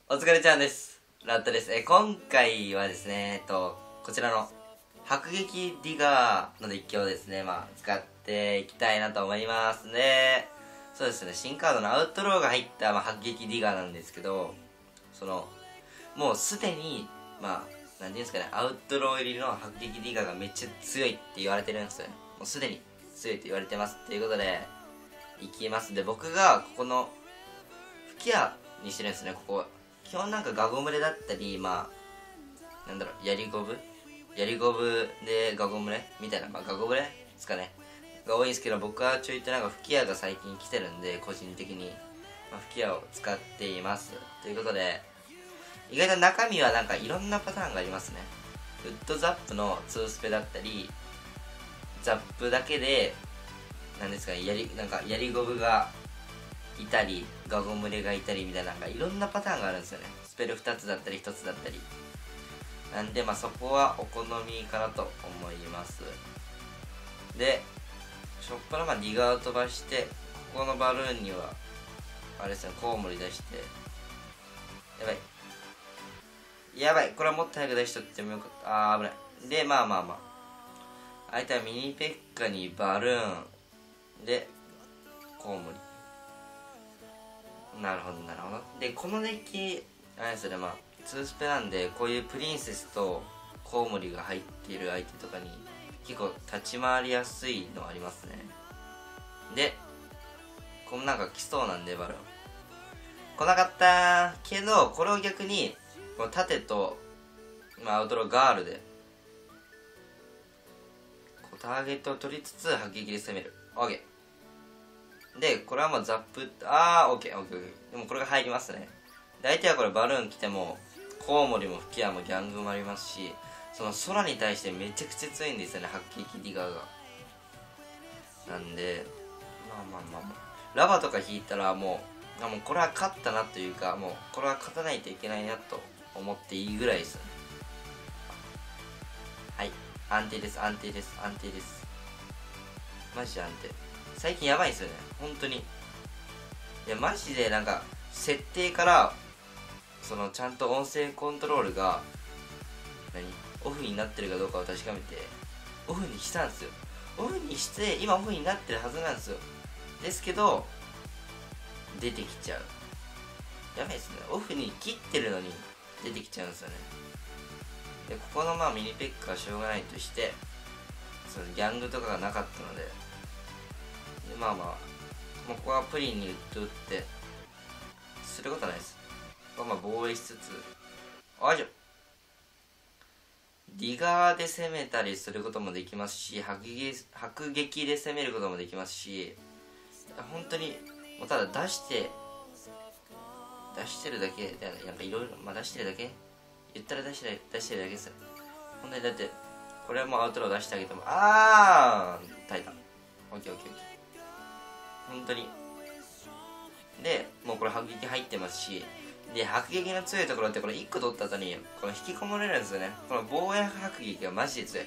お疲れちゃんです。ラットです。今回はですね、こちらの迫撃ディガーのデッキをですね、使っていきたいなと思いますね。そうですね、新カードのアウトローが入った、迫撃ディガーなんですけど、もうすでに、なんていうんですかね、アウトロー入りの迫撃ディガーがめっちゃ強いって言われてるんですよね。もうすでに強いって言われてます。ということで、いきます。で、僕がここの吹き矢にしてるんですね、ここ。基本なんかガゴムレだったり、ヤリゴブでガゴムレみたいな、ガゴムレですかね。が多いんですけど、僕はちょいとなんか吹き矢が最近来てるんで、個人的に、吹き矢を使っています。ということで、意外と中身はなんかいろんなパターンがありますね。ウッドザップの2スペだったり、ザップだけで、なんですかね、ヤリゴブがいたり、ガゴムレがいたりみたいな、いろんなパターンがあるんですよね。スペル2つだったり1つだったり。なんでそこはお好みかなと思います。で、しょっぱなディガーを飛ばして、ここのバルーンにはあれですね、コウモリ出して、やばい、これはもっと早く出しとってもよかった。危ない。で、相手はミニペッカにバルーンでコウモリ。なるほど。で、このデッキあれですよね、2スペなんで、こういうプリンセスとコウモリが入っている相手とかに結構立ち回りやすいのありますね。で、このなんか来そうなんでバルーン来なかったけど、これを逆にこの盾とアウトローガールでこうターゲットを取りつつ迫撃で攻める。 OK で、これはザップ、OK。でもこれが入りますね。大体はこれバルーン来ても、コウモリも吹き矢もギャングもありますし、その空に対してめちゃくちゃ強いんですよね、迫撃ディガーが。なんで、ラバとか引いたらもうこれは勝ったなというか、もうこれは勝たないといけないなと思っていいぐらいですね。はい、安定です。マジで安定。最近やばいんですよね、本当に。いやマジでなんか設定からちゃんと音声コントロールがオフになってるかどうかを確かめてオフにしたんですよ。オフにして今オフになってるはずなんですよ。ですけど出てきちゃう。やばいですね、オフに切ってるのに出てきちゃうんですよね。で、ここのミニペックはしょうがないとして、ギャングとかがなかったので、もうここはプリンに打ってすることはないです。防衛しつつ、ディガーで攻めたりすることもできますし、迫撃で攻めることもできますし、本当にもうただ出してるだけで、やっぱいろいろ出してるだけ言ったら出してるだけですよ。本当にだってこれはもうアウトロー出してあげても耐えた。オッケー本当に。で、もうこれ迫撃入ってますし、で、迫撃の強いところってこれ1個取った後にこの引きこもれるんですよね。この防衛迫撃がマジで強い。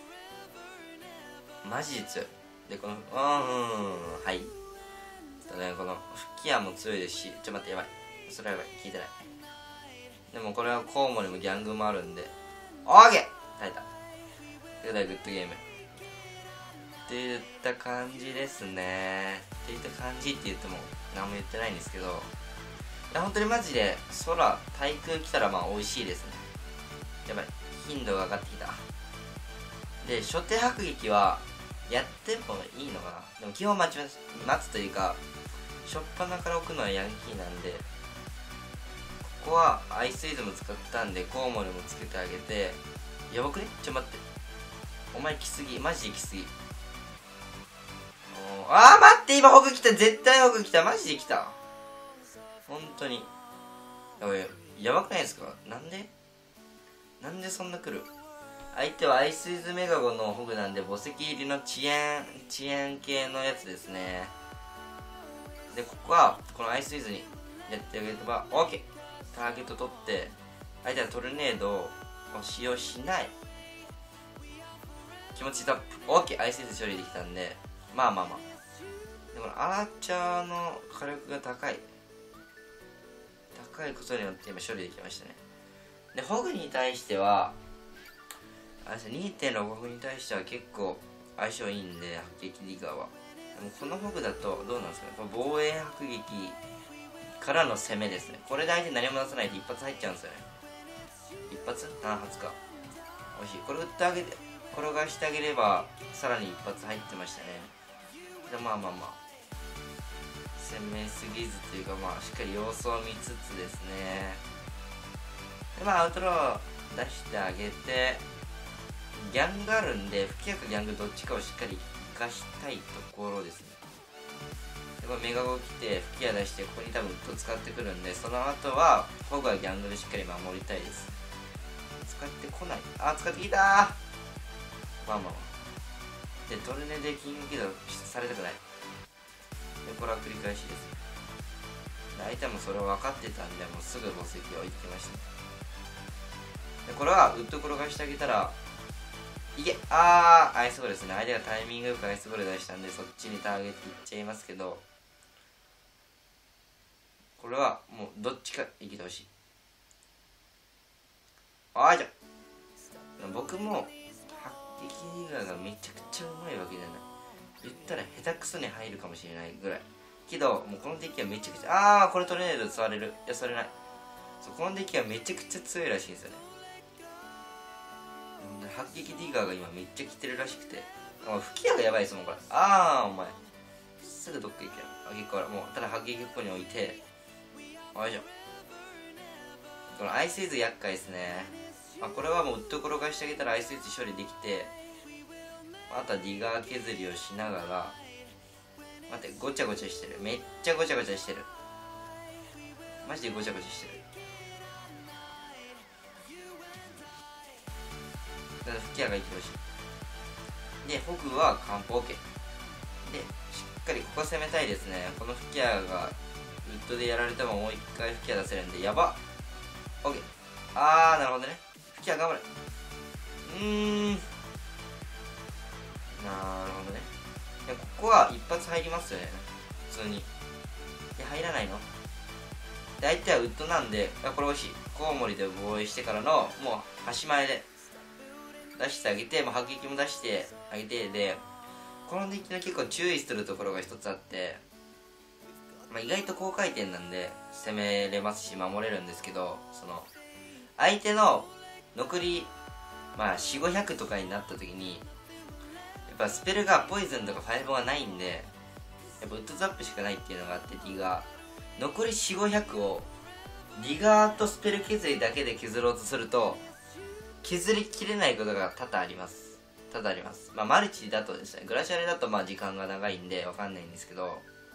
で、このはいこの吹き矢も強いですし、待って、やばい、それはやばい、聞いてない。でもこれはコウモリもギャングもあるんで、オーケー耐えた。ということでグッドゲームっていった感じですね。っていった感じって言っても何も言ってないんですけど、いや本当にマジで対空来たら美味しいですね。やばい、頻度が上がってきた。で、初手迫撃はやってもいいのかな。でも基本待つというか、初っ端から置くのはヤンキーなんで、ここはアイスイズム使ったんでコウモリもつけてあげて、やばくね。待って、お前来すぎ、マジで来すぎ。待って、今ホグ来た、絶対ホグ来た、マジで来た。本当にやばくないですか。なんでそんな来る。相手はアイスイズメガゴのホグなんで、墓石入りの遅延系のやつですね。で、ここはこのアイスイズにやってあげれば OK。 ターゲット取って、相手はトルネードを使用しない。気持ちタップ OK。 アイスイズ処理できたんで、でこのアーチャーの火力が高い高いことによって今処理できましたね。でホグに対しては2.6 ホグに対しては結構相性いいんで、迫撃ディガーは。でもこのホグだとどうなんですかね、この防衛迫撃からの攻めですね。これで相手何も出さないで一発入っちゃうんですよね。一発何発か惜しい。これ打ってあげて転がしてあげればさらに一発入ってましたね。でまあ攻めすぎずというか、しっかり様子を見つつですね。でアウトロー出してあげて、ギャングあるんで吹き矢かギャングどっちかをしっかり生かしたいところですね。でこれメガゴ来て吹き矢出して、ここに多分ウッド使ってくるんで、その後はホグはギャングでしっかり守りたいです。使ってこない。使ってきたー。でトルネでキングキドされたくない。でこれは繰り返しですね。相手もそれを分かってたんで、もうすぐ墓石を置いてきましたね。でこれはウッド転がしてあげたらいけ、アイスボールですね。相手がタイミングよくアイスボール出したんで、そっちにターゲットいっちゃいますけど、これはもうどっちか生きてほしい。じゃ僕も迫撃ディガーがめちゃくちゃうまいわけじゃない。言ったら下手くそに入るかもしれないぐらいけど、もうこの敵はめちゃくちゃこれトルネードで座れる。いや、それない。この敵はめちゃくちゃ強いらしいんですよね。迫撃ディガーが今めっちゃ来てるらしくて、吹き矢がやばいですもんこれ。お前すぐどっか行けよ。結構もうただ迫撃ここに置いて、よいしょ。このアイスイズ厄介ですね。これはもうウッド転がしてあげたらアイスイズ処理できて、あとはディガー削りをしながら、待って、ごちゃごちゃしてる。めっちゃごちゃごちゃしてる。マジでごちゃごちゃしてる。だから吹き矢が生きてほしい。でホグは完封 OK で、しっかりここ攻めたいですね。この吹き矢がウッドでやられてももう一回吹き矢出せるんで、やばっ OK。なるほどね。吹き矢頑張れ。なるほどね。でここは一発入りますよね、普通に。で入らないので、相手はウッドなんで、これ惜しい。コウモリで防衛してからのもう端前で出してあげて、迫撃も出してあげて、でこのデッキの結構注意するところが一つあって、意外と高回転なんで攻めれますし守れるんですけど、その相手の残り4,500とかになった時に、やっぱスペルがポイズンとかファイブがないんで、やっぱウッドザップしかないっていうのがあって、ディガー残り4,500をディガーとスペル削りだけで削ろうとすると削りきれないことが多々あります。マルチだとですね、グラシャレだと時間が長いんでわかんないんですけど、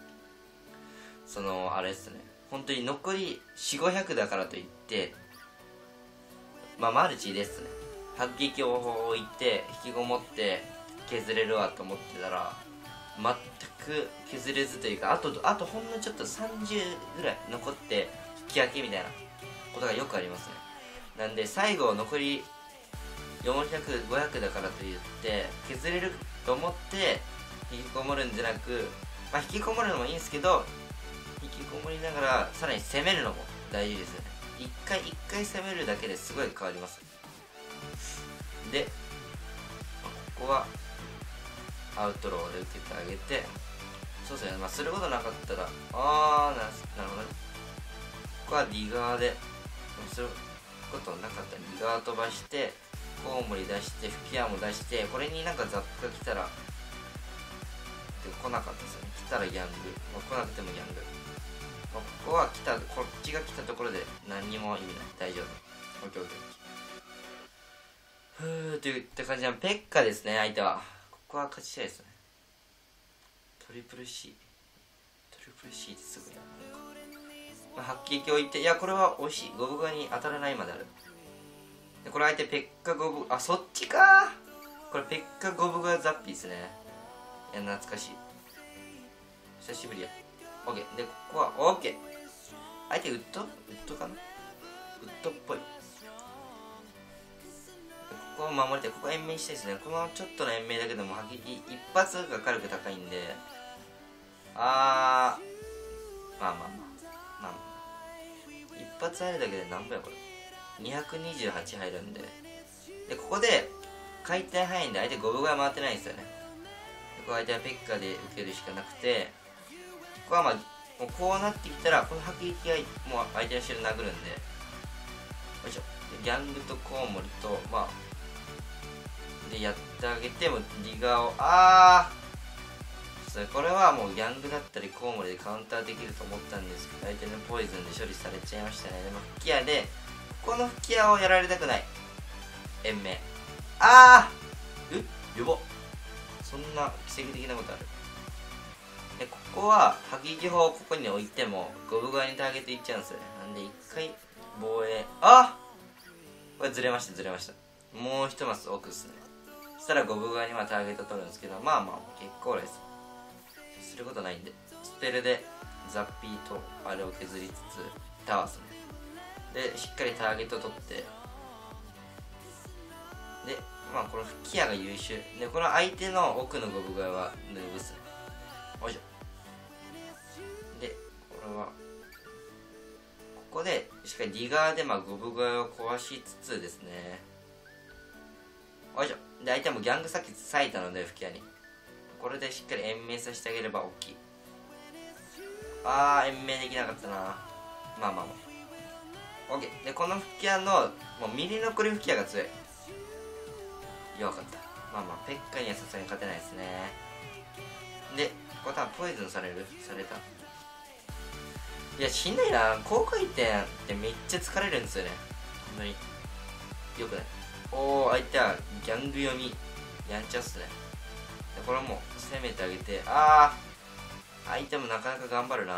あれですね、本当に残り4,500だからといってマルチですね、迫撃を置いて引きこもって削れるわと思ってたら全く削れずというか、あとほんのちょっと30ぐらい残って引き分けみたいなことがよくありますね。なんで最後残り400、500だからといって削れると思って引きこもるんじゃなく、引きこもるのもいいんですけど、引きこもりながらさらに攻めるのも大事ですよね。一回攻めるだけですごい変わります。でここはアウトローで受けてあげて、そうですね、することなかったらなるほどね。ここはディガーですることなかったらディガー飛ばしてコウモリ出して吹き矢も出して、これにザップが来たら、来なかったですよね。来たらギャング、来なくてもギャング、ここはこっちが来たところで何にも意味ない。大丈夫。オッケーオッケー。といった感じでペッカですね、相手は。ここは勝ちたいですね。トリプル C ってすごいな。迫撃を置いて、いやこれは惜しい。ゴブガに当たらないまである。でこれ相手ペッカゴブ、そっちかー。これペッカゴブガザッピーですね。いや懐かしい、久しぶりや。 OK でここは OK。 相手ウッドかな、ウッドっぽい。ここを守りたい。ここ延命したいですね。このちょっとの延命だけでも迫撃一発が火力高いんで、一発入るだけで何本やこれ228入るんで、でここで回転範囲で相手5分ぐらい回ってないんですよね。ここ相手はペッカで受けるしかなくて、ここはまあもうこうなってきたらこの迫撃がもう相手の後ろ殴るんで、よいしょ。でギャングとコウモリとまあでやってあげてもリガーをこれはもうギャングだったりコウモリでカウンターできると思ったんですけど、相手のポイズンで処理されちゃいましたね。でも吹き矢でここの吹き矢をやられたくない。延命やば、そんな奇跡的なことある。でここは迫撃砲をここに置いてもゴブ側にターゲットいっちゃうんですよね。なんで一回防衛これずれました。もう一マス奥ですね。そしたらゴブ側にターゲット取るんですけど、まあまあ結構ですすることないんで、スペルでザッピーとあれを削りつつタワーするでしっかりターゲット取って、でまあこの吹き矢が優秀で、この相手の奥のゴブ側はヌーブっすね。よいしょ。でこれはここでしっかりリガーでゴブ側を壊しつつですね。よいしょ。で相手もギャングさっき割いたので吹き矢にこれでしっかり延命させてあげれば大きい。延命できなかったな。まあ OK。 でこの吹き矢のもうミリ残り吹き矢が強い。弱かった。ペッカにはさすがに勝てないですね。でこれ多分ポイズンされた。いやしんどいな。高回転ってめっちゃ疲れるんですよね。本当によくない。相手はギャング読みやんちゃっすね。でこれも攻めてあげて、相手もなかなか頑張るな。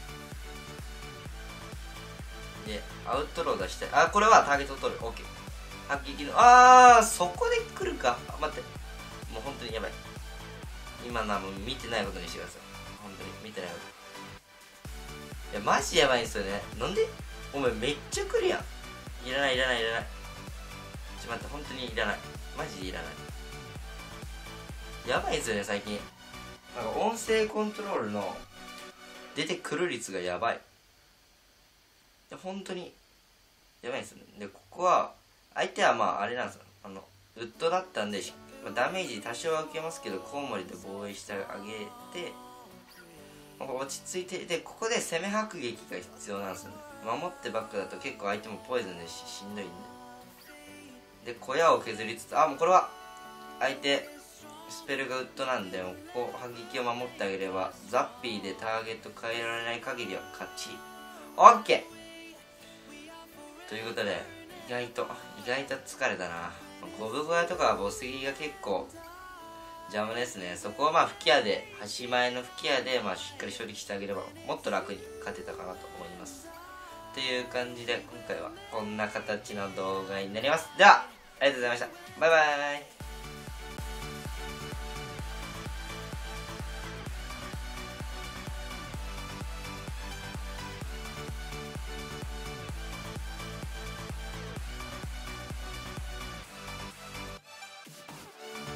でアウトロー出してこれはターゲットを取る。 OK。 迫撃のそこで来るか。待って、もう本当にやばい。今のはもう見てないことにしてください。本当に見てないこと。いやマジやばいんですよね。なんでお前めっちゃ来るやん。いらない。待って、本当にいらない。マジでいらない。やばいんですよね最近。なんか音声コントロールの出てくる率がやばい。本当にやばいんですよね。でここは相手はあれなんですよ。ウッドだったんでダメージ多少は受けますけどコウモリで防衛してあげて、落ち着いて、でここで攻め迫撃が必要なんですよね。守ってバックだと結構相手もポイズンでしんどいんで、小屋を削りつつもうこれは相手スペルがウッドなんで、ここ迫撃を守ってあげればザッピーでターゲット変えられない限りは勝ち。 OK ということで意外と疲れたな。ゴブ小屋とかはボス撃が結構邪魔ですね。そこを吹き矢で端前の吹き矢でしっかり処理してあげればもっと楽に勝てたかなと思います。という感じで今回はこんな形の動画になります。ではありがとうございました。バイバーイ。